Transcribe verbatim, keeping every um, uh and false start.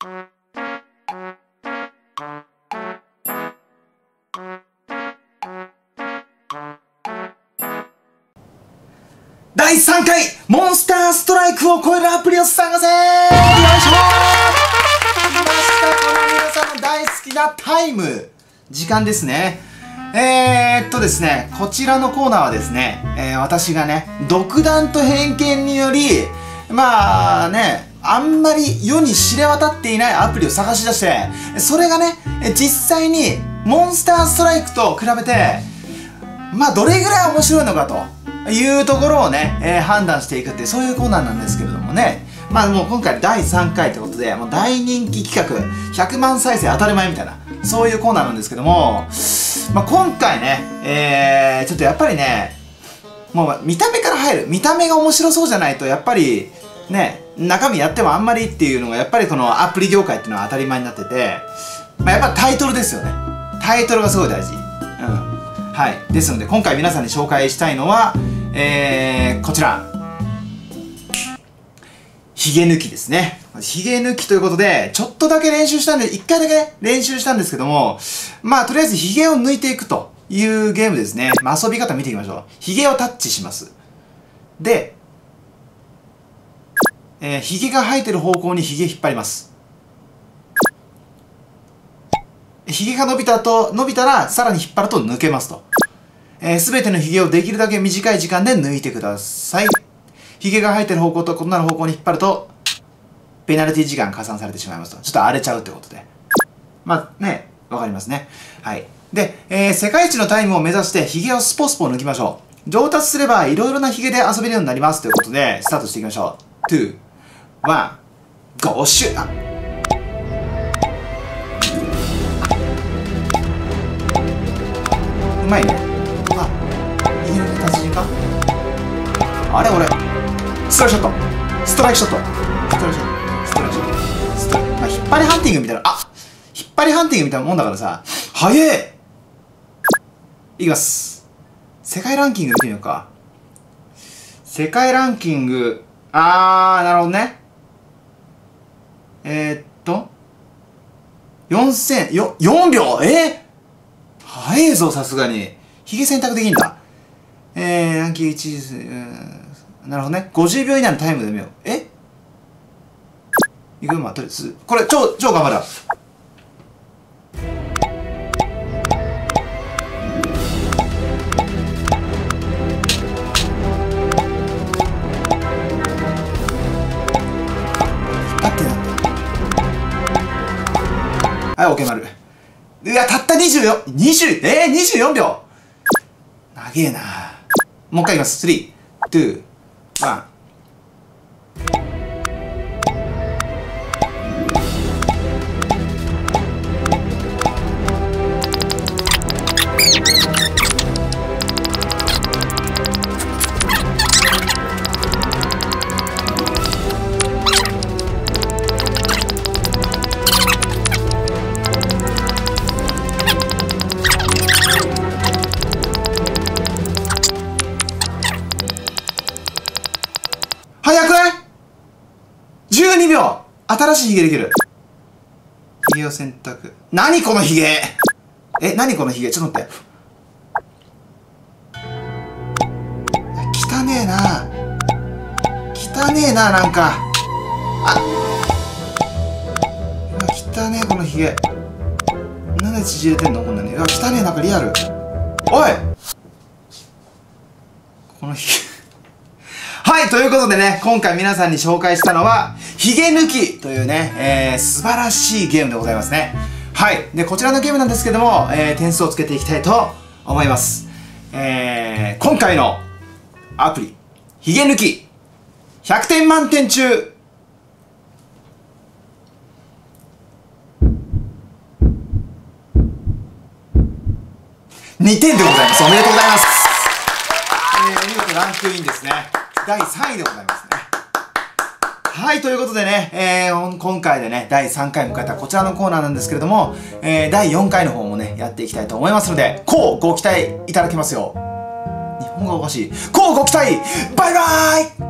だいさんかいモンスターストライクを超えるアプリを探せー。よいしょー。来ました、この皆さんの大好きなタイム時間ですね。えーっとですね、こちらのコーナーはですね、えー、私がね、独断と偏見により、まあね、あんまり世に知れ渡っていないアプリを探し出して、それがね、実際にモンスターストライクと比べて、まあどれぐらい面白いのかというところをね、えー、判断していくっていう、そういうコーナーなんですけれどもね。まあもう今回だいさんかいということで、もう大人気企画、ひゃくまん再生当たり前みたいな、そういうコーナーなんですけども、まあ今回ね、えー、ちょっとやっぱりね、もう見た目から入る。見た目が面白そうじゃないと、やっぱりね、中身やってもあんまりっていうのが、やっぱりこのアプリ業界っていうのは当たり前になってて、まあやっぱタイトルですよね。タイトルがすごい大事。うん。はい。ですので、今回皆さんに紹介したいのは、えー、こちら。ヒゲ抜きですね。ヒゲ抜きということで、ちょっとだけ練習したんで、一回だけね、練習したんですけども、まあ、とりあえずヒゲを抜いていくというゲームですね。まあ、遊び方見ていきましょう。ヒゲをタッチします。で、えー、ヒゲが生えてる方向にヒゲ引っ張ります。ヒゲが伸びたと、伸びたら、さらに引っ張ると抜けますと。えー、すべてのヒゲをできるだけ短い時間で抜いてください。ヒゲが生えてる方向と異なる方向に引っ張ると、ペナルティ時間加算されてしまいますと。ちょっと荒れちゃうってことで。まあね、わかりますね。はい。で、えー、世界一のタイムを目指してヒゲをスポスポ抜きましょう。上達すればいろいろなヒゲで遊べるようになりますということで、スタートしていきましょう。に、ワン、ゴーシュー。うまいね。あ、ヒゲの達人か。あれ俺、ストライクショット。ストライクショット。ストライクショット。ストライクショット。ストライク。まあ、引っ張りハンティングみたいな。あ、引っ張りハンティングみたいなもんだからさ。早え。いきます。世界ランキング見てみようか。世界ランキング。あー、なるほどね。えー、っと。よんせん、よ、よんびょう。えー、早えぞ、さすがに。ヒゲ選択できんだ。えー、ランキングいちいです。うん、なるほどね。ごじゅうびょう以内のタイムで見よう。えいくよ、まあ、とりあえず。これ、超、超頑張る。あってなった。はい、オッケー丸。うわ、たったにじゅうよん、にじゅう、えー、にじゅうよんびょう。長えな。もう一回いきます。スリー、に、ワン。早くない？ じゅうにびょう。新しいヒゲできる。ヒゲを選択。何このヒゲ。え、何このヒゲ。ちょっと待って。汚ねえな。汚ねえな、なんか。あ、うわ、汚ねえ、このヒゲ。なんで縮れてんのこんなに。うわ、汚ねえ、なんかリアル。おいこのヒゲ。はい、ということでね、今回皆さんに紹介したのは、ヒゲ抜きというね、えー、素晴らしいゲームでございますね。はい。で、こちらのゲームなんですけども、えー、点数をつけていきたいと思います。えー、今回のアプリ、ヒゲ抜き、ひゃくてん満点中、にてんでございます。おめでとうございます。えー、見事ランクインですね。だいさんいでございますね。はい、ということでね、えー、今回でね、だいさんかい迎えたこちらのコーナーなんですけれども、えー、だいよんかいの方もね、やっていきたいと思いますので、こうご期待いただけますよう。日本語がおかしい。こうご期待バイバーイ